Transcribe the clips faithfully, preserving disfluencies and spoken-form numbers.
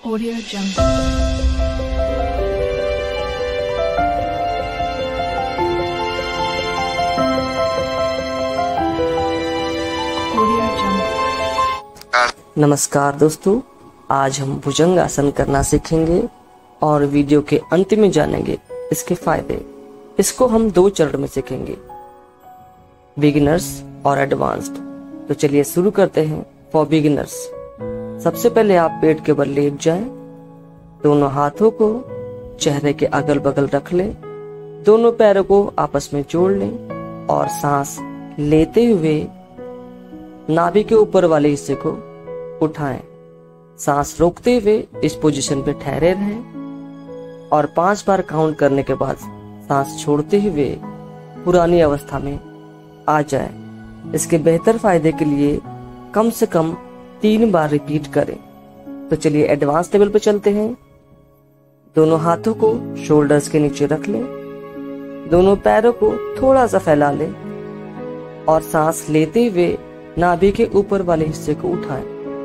Audio Jungle. Audio Jungle. नमस्कार दोस्तों, आज हम भुजंग आसन करना सीखेंगे और वीडियो के अंत में जानेंगे इसके फायदे। इसको हम दो चरण में सीखेंगे, बिगिनर्स और एडवांस्ड। तो चलिए शुरू करते हैं। फॉर बिगिनर्स, सबसे पहले आप पेट के बल लेट जाएं, दोनों हाथों को चेहरे के अगल बगल रख लें, दोनों पैरों को आपस में जोड़ लें और सांस लेते हुए नाभि के ऊपर वाले हिस्से को उठाएं। सांस रोकते हुए इस पोजीशन पे ठहरे रहें और पांच बार काउंट करने के बाद सांस छोड़ते हुए पुरानी अवस्था में आ जाए। इसके बेहतर फायदे के लिए कम से कम तीन बार रिपीट करें। तो चलिए एडवांस लेवल पे चलते हैं। दोनों हाथों को शोल्डर्स के नीचे रख लें, दोनों पैरों को थोड़ा सा फैला लें और सांस लेते हुए नाभि के ऊपर वाले हिस्से को उठाएं।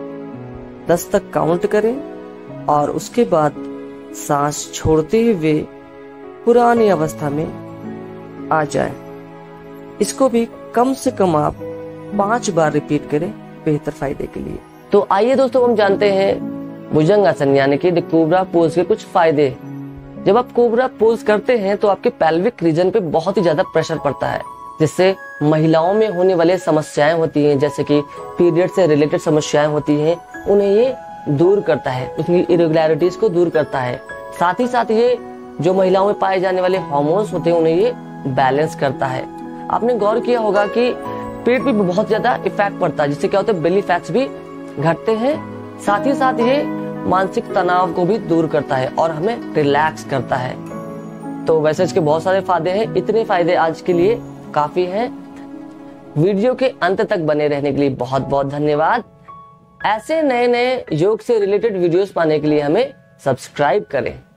दस तक काउंट करें और उसके बाद सांस छोड़ते हुए पुरानी अवस्था में आ जाए। इसको भी कम से कम आप पांच बार रिपीट करें बेहतर फायदे के लिए। तो आइए दोस्तों, हम जानते हैं भुजंग आसन यानी कि द कोबरा पोज के कुछ फायदे। जब आप कोबरा पोज करते हैं तो आपके पेल्विक रीजन पे बहुत ही ज्यादा प्रेशर पड़ता है, जिससे महिलाओं में होने वाले समस्याएं होती हैं, जैसे कि पीरियड से रिलेटेड समस्याएं होती हैं, उन्हें ये दूर करता है, उसकी इरेगुलरिटीज को दूर करता है। साथ ही साथ ये जो महिलाओं में पाए जाने वाले हार्मोन्स होते हैं उन्हें ये बैलेंस करता है। आपने गौर किया होगा कि पेट पे भी बहुत ज्यादा इफेक्ट पड़ता है, जिससे क्या होता है, बेली फैट्स भी घटते हैं। साथ ही साथ ये मानसिक तनाव को भी दूर करता है और हमें रिलैक्स करता है। तो वैसे इसके बहुत सारे फायदे हैं, इतने फायदे आज के लिए काफी हैं। वीडियो के अंत तक बने रहने के लिए बहुत बहुत धन्यवाद। ऐसे नए नए योग से रिलेटेड वीडियोस पाने के लिए हमें सब्सक्राइब करें।